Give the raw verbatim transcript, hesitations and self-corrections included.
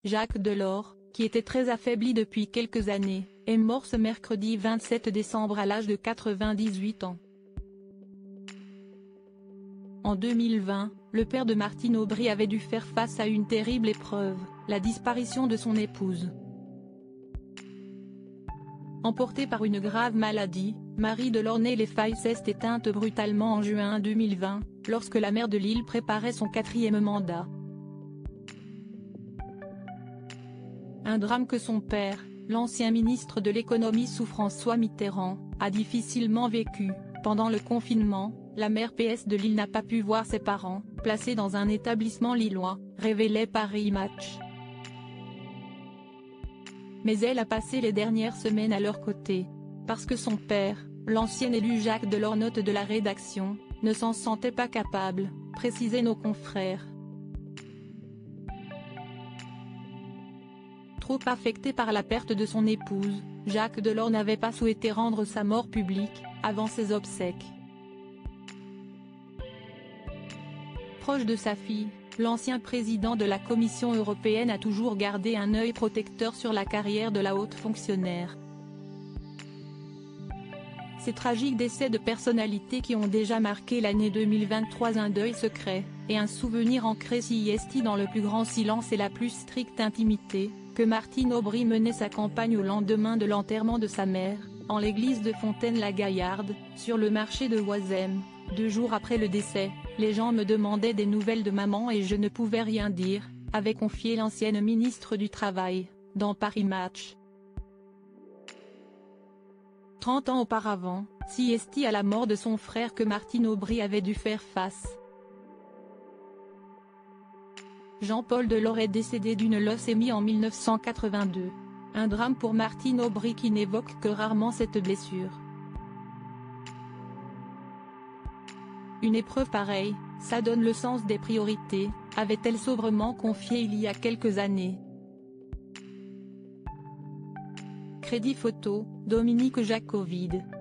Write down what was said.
Jacques Delors, qui était très affaibli depuis quelques années, est mort ce mercredi vingt-sept décembre à l'âge de quatre-vingt-dix-huit ans. En deux mille vingt, le père de Martine Aubry avait dû faire face à une terrible épreuve, la disparition de son épouse. Emportée par une grave maladie, Marie Delors née les Failles s'est éteinte brutalement en juin deux mille vingt, lorsque la maire de Lille préparait son quatrième mandat. Un drame que son père, l'ancien ministre de l'économie sous François Mitterrand, a difficilement vécu. Pendant le confinement, la maire P S de Lille n'a pas pu voir ses parents, placés dans un établissement lillois, révélait Paris Match. Mais elle a passé les dernières semaines à leur côté. Parce que son père, l'ancien élu Jacques Delors, note de la rédaction, ne s'en sentait pas capable, précisaient nos confrères. Trop affecté par la perte de son épouse, Jacques Delors n'avait pas souhaité rendre sa mort publique, avant ses obsèques. Proche de sa fille, l'ancien président de la Commission européenne a toujours gardé un œil protecteur sur la carrière de la haute fonctionnaire. Ces tragiques décès de personnalités qui ont déjà marqué l'année deux mille vingt-trois, un deuil secret, et un souvenir ancré si est dans le plus grand silence et la plus stricte intimité, que Martine Aubry menait sa campagne au lendemain de l'enterrement de sa mère, en l'église de Fontaine-la-Gaillarde, sur le marché de Oisem. Deux jours après le décès, les gens me demandaient des nouvelles de maman et je ne pouvais rien dire, avait confié l'ancienne ministre du Travail, dans Paris Match. trente ans auparavant, si est à la mort de son frère que Martine Aubry avait dû faire face. Jean-Paul Delors est décédé d'une leucémie en mille neuf cent quatre-vingt-deux. Un drame pour Martine Aubry qui n'évoque que rarement cette blessure. Une épreuve pareille, ça donne le sens des priorités, avait-elle sobrement confié il y a quelques années. Crédit photo, Dominique Jacovide.